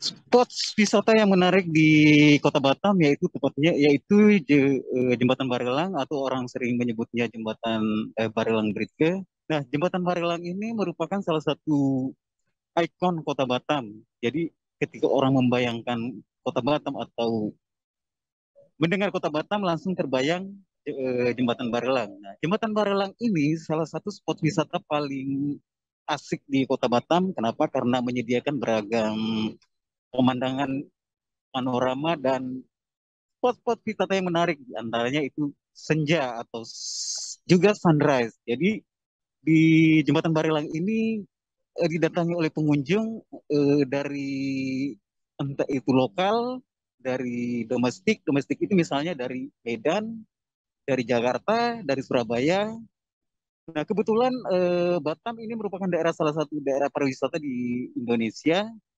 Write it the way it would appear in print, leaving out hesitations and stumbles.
Spot wisata yang menarik di Kota Batam yaitu Jembatan Barelang atau orang sering menyebutnya Jembatan Barelang Bridge. Nah, Jembatan Barelang ini merupakan salah satu ikon Kota Batam. Jadi ketika orang membayangkan Kota Batam atau mendengar Kota Batam langsung terbayang Jembatan Barelang. Nah, Jembatan Barelang ini salah satu spot wisata paling asik di Kota Batam. Kenapa? Karena menyediakan beragam pemandangan panorama dan spot-spot wisata yang menarik. Di antaranya itu senja atau juga sunrise. Jadi di Jembatan Barelang ini didatangi oleh pengunjung dari entah itu lokal, dari domestik. Domestik itu misalnya dari Medan, dari Jakarta, dari Surabaya. Nah, kebetulan Batam ini merupakan salah satu daerah pariwisata di Indonesia.